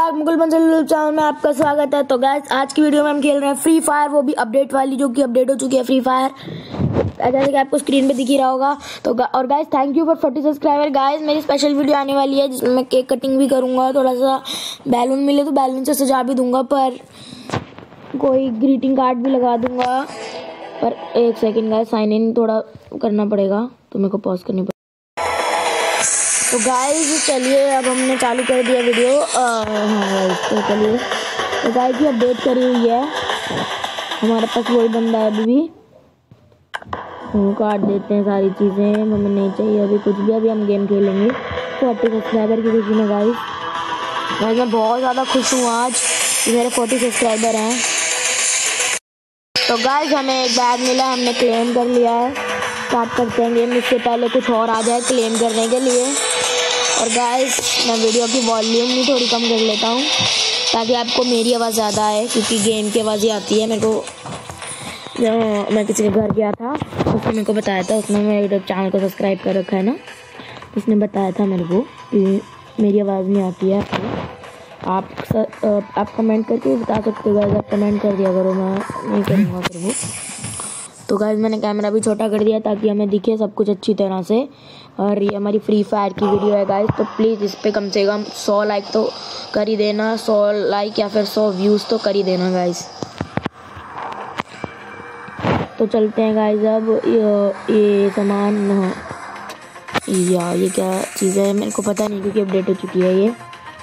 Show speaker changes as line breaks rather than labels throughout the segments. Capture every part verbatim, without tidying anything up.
Back Mukul Bansal channel में आपका स्वागत है। तो गाइस आज की वीडियो में हम खेल रहे हैं फ्री फायर, वो भी अपडेट वाली, जो कि अपडेट हो चुकी है फ्री फायर, जैसे कि आपको स्क्रीन पे दिख ही रहा होगा। तो और guys thank you for forty subscriber. Guys मेरी स्पेशल वीडियो आने वाली है जिसमें मैं केक कटिंग भी करूंगा, थोड़ा सा बैलून मिले तो बैलून से सजा भी दूंगा, पर कोई ग्रीटिंग कार्ड भी लगा दूंगा। पर एक सेकेंड गाइस, साइन इन थोड़ा करना पड़ेगा तो मेरे को पॉज करनी पड़ेगी। तो गाइस चलिए, अब हमने चालू कर दिया वीडियो। हाँ गाइस तो चलिए, तो गाइस की अपडेट करी हुई है, हमारे पास वही बंदा है अभी भी। काट देते हैं सारी चीज़ें, हमें नहीं चाहिए अभी कुछ भी। अभी हम गेम खेलेंगे फोर्टी सब्सक्राइबर की खुशी में। गाइस गाइस मैं बहुत ज़्यादा खुश हूँ आज कि मेरे फोर्टी सब्सक्राइबर हैं। तो गाइस हमें एक बैग मिला, हमने क्लेम कर लिया है। स्टार्ट करते हैं गेम, इससे पहले कुछ और आ जाए क्लेम करने के लिए। और गाइस मैं वीडियो की वॉल्यूम भी थोड़ी कम कर लेता हूँ ताकि आपको मेरी आवाज़ ज़्यादा आए, क्योंकि गेम की आवाज़ ही आती है मेरे को। जो मैं किसी के घर गया था, उसने मेरे को बताया था, उसने मेरे चैनल को सब्सक्राइब कर रखा है ना, उसने बताया था मेरे को कि मेरी आवाज़ नहीं आती है आपको। आप स, आप कमेंट करके बता सकते हो गाइस, आप कमेंट कर दिया करो, मैं नहीं करूँगा फिर वो। तो गाइस मैंने कैमरा भी छोटा कर दिया ताकि हमें दिखे सब कुछ अच्छी तरह से। और ये हमारी फ्री फायर की वीडियो है गाइस, तो प्लीज़ इस पर कम से कम सौ लाइक तो कर ही देना, सौ लाइक या फिर सौ व्यूज़ तो कर ही देना गाइस। तो चलते हैं गाइस, अब ये, ये सामान या ये क्या चीज़ है मेरे को पता नहीं, क्योंकि अपडेट हो चुकी है ये।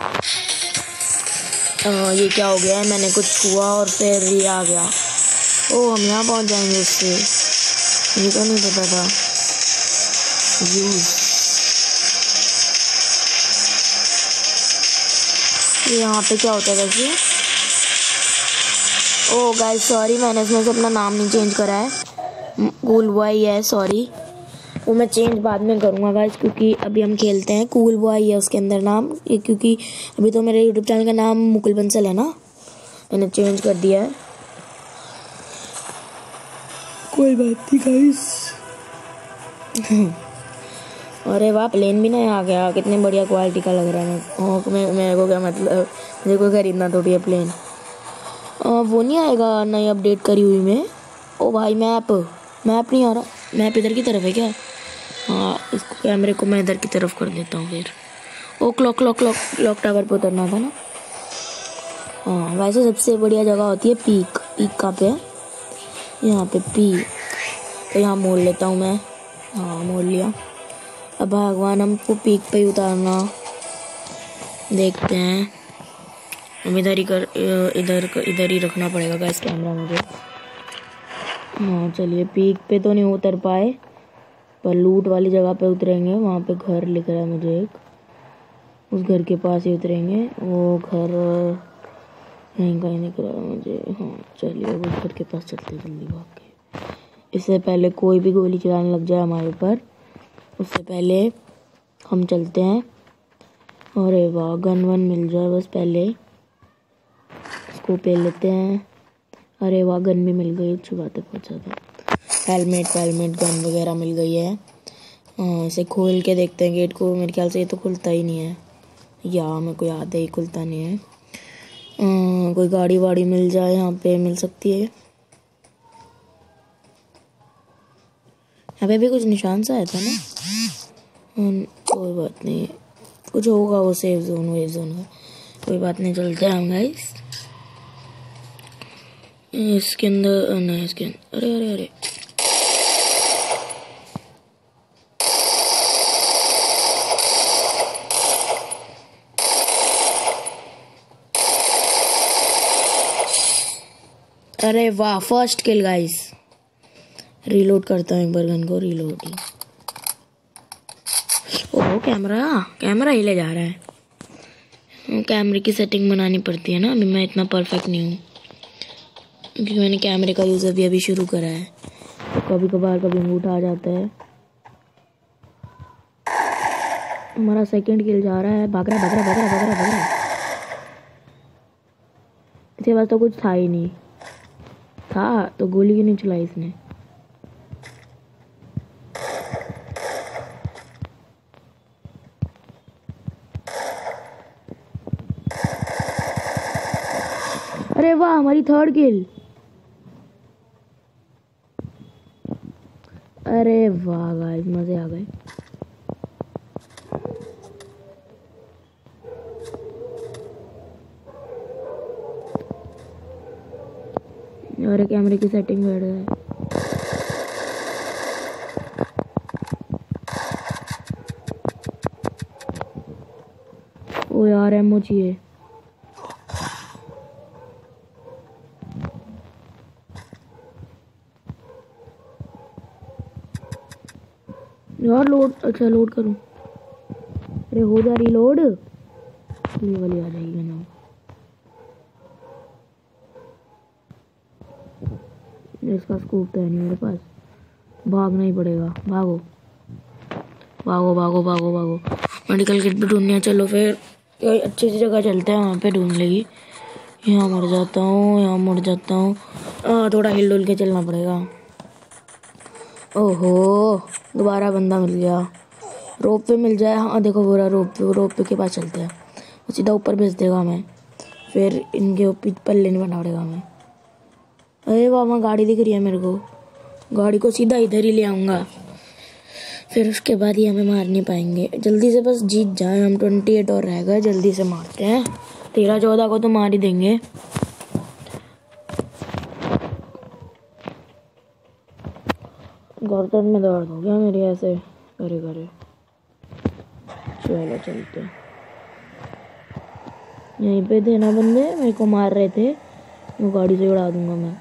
आ, ये क्या हो गया है, मैंने कुछ छुआ और फिर ये आ गया। ओ हम यहाँ पहुँच जाएंगे उससे, ये तो नहीं पता था। यूज़ ये यहाँ पे क्या होता है वैसे? ओ गाइस सॉरी, मैंने इसमें से अपना नाम नहीं चेंज करा है, कूल बॉय है, सॉरी। वो मैं चेंज बाद में करूँगा गाइस, क्योंकि अभी हम खेलते हैं। कूल बॉय है उसके अंदर नाम, क्योंकि अभी तो मेरे यूट्यूब चैनल का नाम मुकुल बंसल है ना, मैंने चेंज कर दिया है। कोई बात नहीं गाइस। अरे वाह, प्लेन भी नया आ गया, कितने बढ़िया क्वालिटी का लग रहा है। मैं, मैं मेरे को क्या मतलब, मुझे को खरीदना थोड़ी है प्लेन। आ, वो नहीं आएगा नई अपडेट करी हुई में। ओ भाई मैप मैप नहीं आ रहा, मैप इधर की तरफ है क्या? हाँ, इसको कैमरे को मैं इधर की तरफ कर देता हूँ फिर। Oh clock clock clock clock tower पर उतरना था ना। हाँ वैसे सबसे बढ़िया जगह होती है पीक। पीक कहाँ पे है? यहाँ पे पीक, तो यहाँ मोड़ लेता हूँ मैं। हाँ मोड़ लिया। अब भगवान हमको पीक पे ही उतारना, देखते हैं। हम इधर ही कर इधर इधर ही रखना पड़ेगा गाइस कैमरा मुझे। हाँ चलिए, पीक पे तो नहीं उतर पाए, पर लूट वाली जगह पे उतरेंगे। वहाँ पे घर लिख रहा है मुझे एक, उस घर के पास ही उतरेंगे। वो घर यहीं कहीं दिख रहा है मुझे। हाँ चलिए, उस घर के पास चलते जल्दी भाग के, इससे पहले कोई भी गोली चलाने लग जाए हमारे ऊपर, उससे पहले हम चलते हैं। अरे वाह, गन वन मिल जाए बस, पहले इसको पे लेते हैं। अरे वाह, गन भी मिल गई, अच्छी बात है, बहुत ज़्यादा। हेलमेट वेलमेट गन वगैरह मिल गई है। हाँ इसे खोल के देखते हैं गेट को। मेरे ख्याल से ये तो खुलता ही नहीं है, या मेरे को याद है ये खुलता नहीं है। आ, कोई गाड़ी वाड़ी मिल जाए यहाँ पे, मिल सकती है। यहाँ पे भी कुछ निशान सा आया था ना। कोई बात नहीं, कुछ होगा वो सेफ जोन वेव जोन का, कोई बात नहीं, चलते हैं हम गाइस। इसके अंदर नहीं, इसके अंदर, अरे अरे अरे अरे वाह, फर्स्ट किल गाइस। रीलोड करता हूँ एक बार गन को, रीलोड। ओह कैमरा कैमरा हिले जा रहा है। कैमरे की सेटिंग बनानी पड़ती है ना, अभी मैं इतना परफेक्ट नहीं हूँ, क्योंकि मैंने कैमरे का यूज़ अभी अभी शुरू करा है, तो कभी कभार कभी अंगूठा आ जाता है। हमारा सेकंड किल जा रहा है, भाग रहा भाग रहा भाग रहा भाग रहा भाग रहा। इसके पास तो कुछ था ही नहीं, था तो गोली क्यों नहीं चलाई इसने? वाह, हमारी थर्ड किल। अरे वाह गाइस, मजे आ गए। और कैमरे की सेटिंग बैठ रहा है। ओ यार, एमओ चाहिए। यार लोड, अच्छा लोड करूं। अरे हो जा रही लोड। ये वाली आ जाएगी ना। इसका स्कोप तो है नहीं मेरे पास। भागना ही पड़ेगा। भागो भागो भागो भागो भागो। मेडिकल किट भी ढूंढनी है। चलो फिर कोई अच्छी सी जगह चलते हैं, वहाँ पे ढूंढ लेगी। यहाँ मर जाता हूँ, यहाँ मर जाता हूँ। थोड़ा हिल डुल के चलना पड़ेगा। ओहो, दोबारा बंदा मिल गया। रोप पे मिल जाए। हाँ देखो पूरा रोप पे, रोप पे के पास चलते हैं। वो सीधा ऊपर भेज देगा हमें, फिर इनके ऊपर पल्ले नहीं बना पड़ेगा हमें। अरे वाह, वहाँ गाड़ी दिख रही है मेरे को। गाड़ी को सीधा इधर ही ले आऊँगा, फिर उसके बाद ही हमें मार नहीं पाएंगे। जल्दी से बस जीत जाए हम। ट्वेंटी एट और रह गए, जल्दी से मारते हैं। तेरह चौदह को तो मार ही देंगे। गर्दन में दर्द हो गया मेरी ऐसे करे करे। चलो चलते हैं। यहीं पे थे ना बंदे, मेरे को मार रहे थे। वो गाड़ी से उड़ा दूंगा मैं।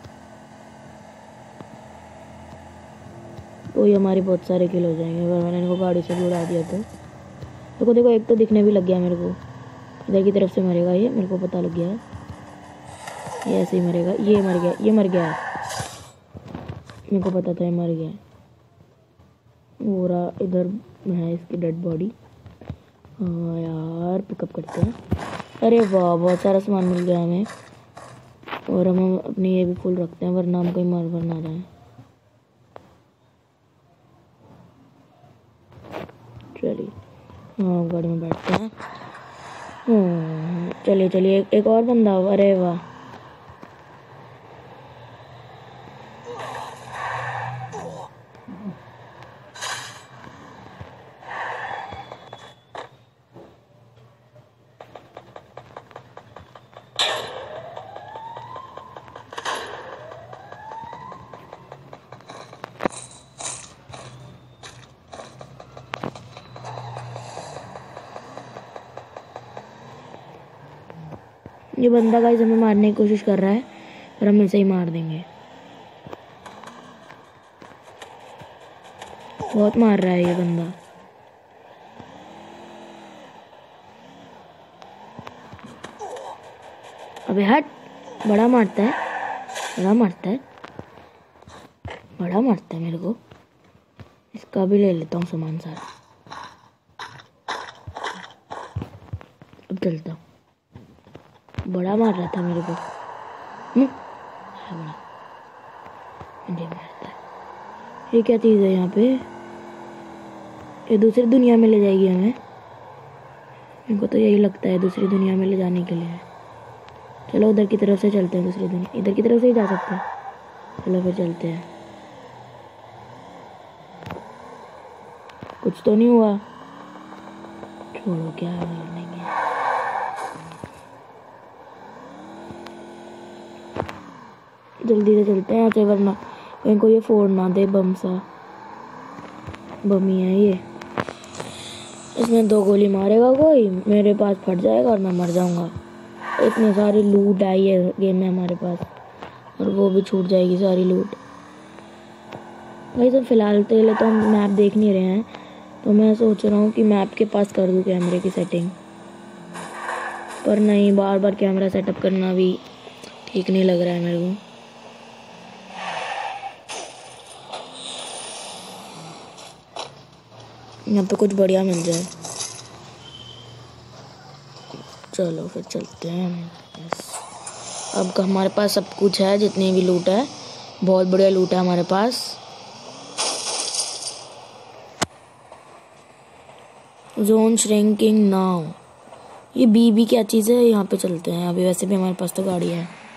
तो ये हमारे बहुत सारे किल हो जाएंगे अगर मैंने इनको गाड़ी से भी उड़ा दिया तो। देखो देखो, एक तो दिखने भी लग गया मेरे को। इधर की तरफ से मरेगा ये, मेरे को पता लग गया है। ये ऐसे ही मरेगा। ये मर गया, ये मर गया। मेरे को पता था ये मर गया। वो रहा, इधर है इसकी डेड बॉडी। हाँ यार, पिकअप करते हैं। अरे वाह, बहुत सारा सामान मिल गया हमें। और हम अपनी ये भी फुल रखते हैं, वरना हम कहीं मर मर ना जाए। चलिए, हाँ गाड़ी में बैठते हैं। चलिए चलिए, एक, एक और बंदा। अरे वाह, ये बंदा गाइस हमें मारने की कोशिश कर रहा है, पर हम इसे ही मार देंगे। बहुत मार रहा है ये बंदा। अबे हट, बड़ा मारता है, बड़ा मारता है, बड़ा मारता है मेरे को। इसका भी ले लेता हूँ सामान सारा। अब चलता हूँ। बड़ा मार रहा था मेरे को। हम्म, बड़ा मुझे मारता है। ये क्या चीज़ है यहाँ पे? ये दूसरी दुनिया में ले जाएगी हमें। मेरे को तो यही लगता है, दूसरी दुनिया में ले जाने के लिए। चलो उधर की तरफ से चलते हैं। दूसरी दुनिया इधर की तरफ से ही जा सकते हैं। चलो फिर चलते हैं। कुछ तो नहीं हुआ। छोड़ो, क्या नहीं। जल्दी से चलते हैं यहाँ से, वरना कहीं को ये फोड़ ना दे। बम सा बमी है ये। इसमें दो गोली मारेगा कोई, मेरे पास फट जाएगा और मैं मर जाऊंगा। इतनी सारी लूट आई है गेम में हमारे पास, और वो भी छूट जाएगी सारी लूट। भाई तो फिलहाल तो ले तो हम मैप देख नहीं रहे हैं, तो मैं सोच रहा हूँ कि मैप के पास कर दूँ कैमरे की सेटिंग। पर नहीं, बार बार कैमरा सेटअप करना भी ठीक नहीं लग रहा है मेरे को। यहाँ पे कुछ बढ़िया मिल जाए। चलो फिर चलते हैं। अब हमारे पास सब कुछ है, जितनी भी लूट है, बहुत बढ़िया लूट है हमारे पास। Zone shrinking now. ये बी बी क्या चीज़ है? यहाँ पे चलते हैं। अभी वैसे भी हमारे पास तो गाड़ी है।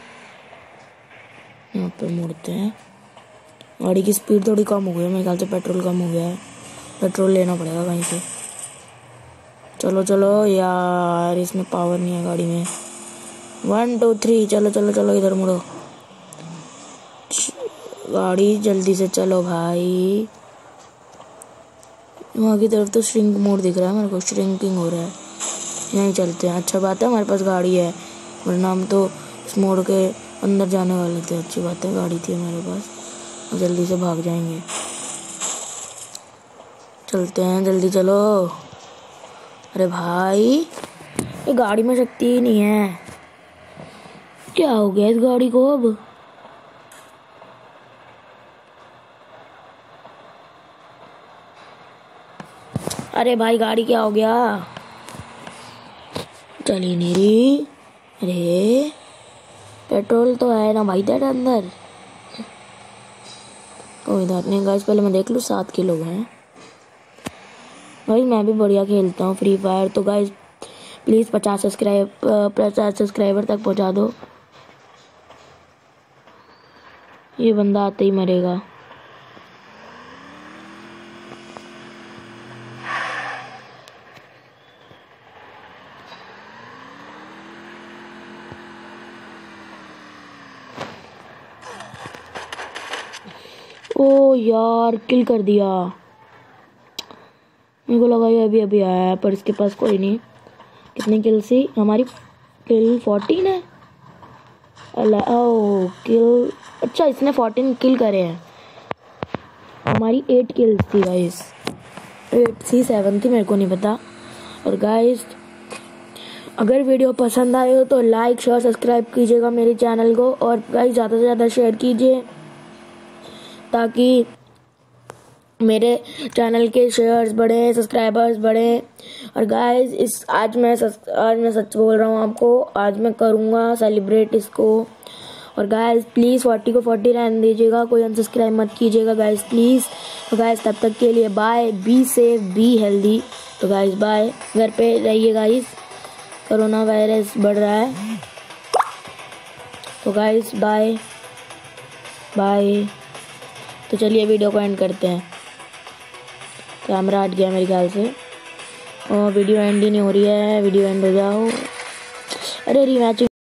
पे मुड़ते हैं। गाड़ी की स्पीड थोड़ी कम हो गई है, मेरे ख्याल से पेट्रोल कम हो गया है, पेट्रोल लेना पड़ेगा कहीं से। चलो चलो यार, इसमें पावर नहीं है गाड़ी में। वन टू थ्री, चलो चलो चलो, इधर मुड़ो गाड़ी, जल्दी से चलो भाई। वहाँ की तरफ तो श्रिंक मोड दिख रहा है मेरे को, श्रिंकिंग हो रहा है। यहीं चलते हैं। अच्छा बात है हमारे पास गाड़ी है, वरना हम तो इस मोड़ के अंदर जाने वाले थे। अच्छी बात है गाड़ी थी हमारे पास, जल्दी से भाग जाएंगे। चलते हैं, जल्दी चलो। अरे भाई ये गाड़ी में शक्ति ही नहीं है, क्या हो गया इस गाड़ी को अब? अरे भाई गाड़ी क्या हो गया, चल ही नहीं रही। अरे पेट्रोल तो है ना भाई तेरे अंदर। कोई बात नहीं गाइस, पहले मैं देख लूँ। सात किलो हैं भाई, मैं भी बढ़िया खेलता हूँ फ्री फायर। तो गाइस प्लीज़ पचास सब्सक्राइब पचास सब्सक्राइबर तक पहुँचा दो। ये बंदा आते ही मरेगा। ओ यार किल कर दिया, मेरे को लगा ये अभी अभी आया है, पर इसके पास कोई नहीं। कितनी किल सी हमारी? किल फोर्टीन है। अल्लाह ओ किल, अच्छा इसने फोर्टीन किल करे हैं, हमारी एट किल्स थी गाइस। एट थी सेवन थी, मेरे को नहीं पता। और गाइस अगर वीडियो पसंद आए हो तो लाइक शेयर सब्सक्राइब कीजिएगा मेरे चैनल को, और गाइस ज़्यादा से ज़्यादा शेयर कीजिए ताकि मेरे चैनल के शेयर्स बढ़े, सब्सक्राइबर्स बढ़े। और गाइस इस आज मैं सच आज मैं सच बोल रहा हूँ आपको, आज मैं करूँगा सेलिब्रेट इसको। और गाइस प्लीज़ फोर्टी को फोर्टी रहने दीजिएगा, कोई अनसब्सक्राइब मत कीजिएगा गाइस प्लीज़। तो गाइस तब तक के लिए bye, be safe, be healthy. तो गाइस बाय, घर पे रहिए गाइस, कोरोना वायरस बढ़ रहा है। तो गाइस बाय बाय। तो चलिए वीडियो को एंड करते हैं। कैमरा हट गया मेरे ख्याल से, और वीडियो एंड ही नहीं हो रही है। वीडियो एंड हो जाओ। अरे रीमैचिंग